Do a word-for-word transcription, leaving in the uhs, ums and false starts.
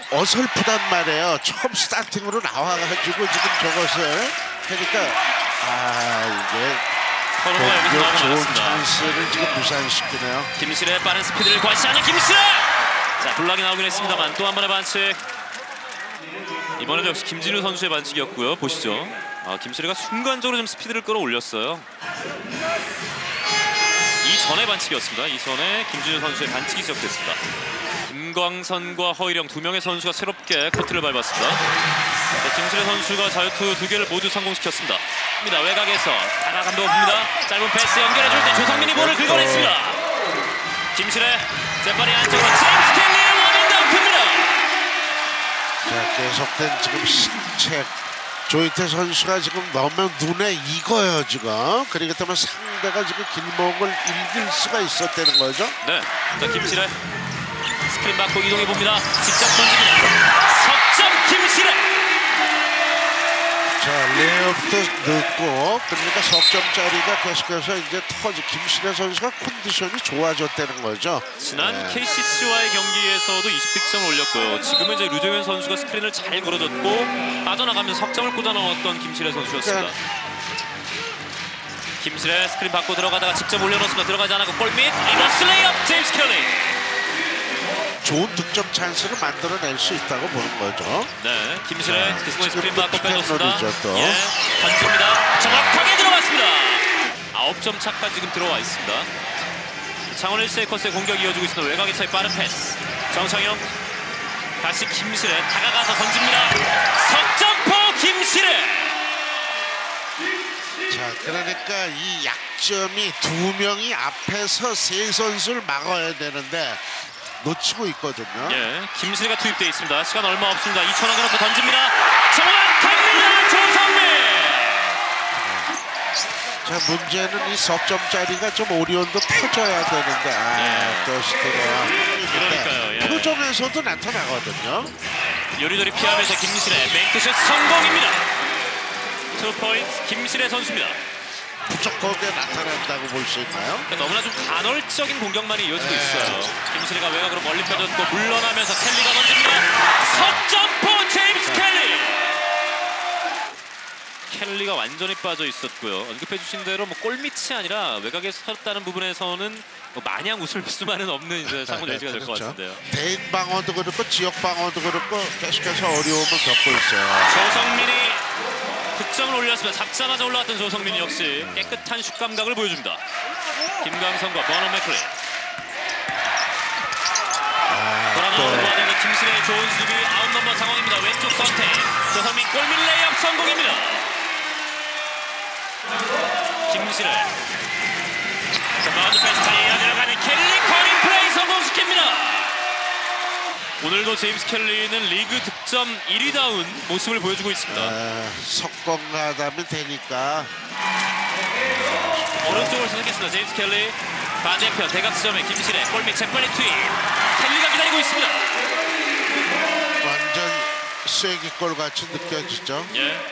어설프단 말이에요. 처음 스타팅으로 나와가지고 지금 저것을 하니까 아 이게 서로가 여기서 나오고 좋은 말았습니다. 찬스를 지금 무산시키네요. 김실의 빠른 스피드를 과시하는 김실! 자, 블락이 나오긴 했습니다만 또 한 번의 반칙. 이번에도 역시 김진우 선수의 반칙이었고요. 보시죠. 아, 김실이가 순간적으로 좀 스피드를 끌어올렸어요. 이전의 반칙이었습니다. 이전에 김진우 선수의 반칙이 시작됐습니다. 김광선과 허일영 두 명의 선수가 새롭게 코트를 밟았습니다. 자, 김실의 선수가 자유투 두 개를 모두 성공시켰습니다. 외곽에서 하나 감독입니다. 짧은 패스 연결해줄 때 조성민이 볼을 긁어냈습니다. 김실의 zet발이 안쪽으로 제임스 켈리의 원인 덩크입니다. 자, 계속된 지금 신체 조이태 선수가 지금 너무 눈에 익어요 지금. 그렇기 때문에 상대가 지금 길목을 읽을 수가 있었다는 거죠. 네, 자, 김실의 스크린 받고 이동해 봅니다. 직접 던집니다. 석점 김실의. 자, 레이업도 늦고 그러니까 석점짜리가 계속해서 이제 터지. 김실의 선수가 컨디션이 좋아졌다는 거죠. 지난 네. 케이씨씨와의 경기에서도 이십 득점을 올렸고요. 지금은 이제 류정현 선수가 스크린을 잘 걸어줬고 빠져나가면서 석점을 꽂아 넣었던 김실의 선수였습니다. 그러니까 김실의 스크린 받고 들어가다가 직접 올려놓습니다. 들어가지 않았고 골밑 리버스 레이업 제임스 켈리. 좋은 득점 찬스를 만들어낼 수 있다고 보는 거죠. 네, 김실의 네, 스크린 스크린 지금도 받고 빼줬습니다. 피켓롤이죠, 또. 예, 던집니다. 정확하게 들어갔습니다. 아홉 점 차가 지금 들어와 있습니다. 창원 일세이커스의 공격이 이어지고 있습니다. 외곽에서의 빠른 패스. 정창영 다시 김실의 다가가서 던집니다. 석점포 김실의. 자, 그러니까 이 약점이 두 명이 앞에서 세 선수를 막아야 되는데 놓치고 있거든요. 예, 김실이가 투입되어 있습니다. 시간 얼마 없습니다. 이천 원 넣고 던집니다. 정확합니다. 조성민. 자, 문제는 이 석점짜리가 좀 오리온도 터져야 되는데 아, 예. 또 시대가 그러니까요, 예. 표정에서도 나타나거든요. 요리조리 피하면서 김실의 뱅크샷 성공입니다. 투 포인트 김실의 선수입니다. 부적하게 나타난다고 볼 수 있나요? 그러니까 너무나 좀 간헐적인 공격만이 이어지고 네. 있어요. 김실이가 외곽으로 멀리 펴졌고 물러나면서 켈리가 던집니다. 석점포 제임스 켈리. 켈리가 완전히 빠져 있었고요. 언급해 주신 대로 뭐 골밑이 아니라 외곽에서 서렸다는 부분에서는 뭐 마냥 웃을 수만은 없는 이제 창문 예지가 될 것 그렇죠. 같은데요. 대인 방어도 그렇고 지역 방어도 그렇고 계속해서 어려움을 겪고 있어요. 조성민이 득점을 올렸습니다. 잡자마자 올라왔던 조성민이 역시 깨끗한 슛 감각을 보여줍니다. 김광선과 버너 맥클리. 아, 돌아나오는 과정에 김실의 좋은 수비 아웃 넘버 상황입니다. 왼쪽 선택. 조성민 골밑 레이업 성공입니다. 김실의 마운드 패스까지 이어들어가는 켈리 커닝 플레이 성공시킵니다. 오늘도 제임스 켈리는 리그 득점 일 위다운 모습을 보여주고 있습니다. 아, 석공가담이 되니까 오른쪽을 선택했습니다. 제임스 켈리. 반대편 대각점에 김실의 골밑 재빨리 투입. 켈리가 기다리고 있습니다. 완전 쐐기골 같이 느껴지죠. 예.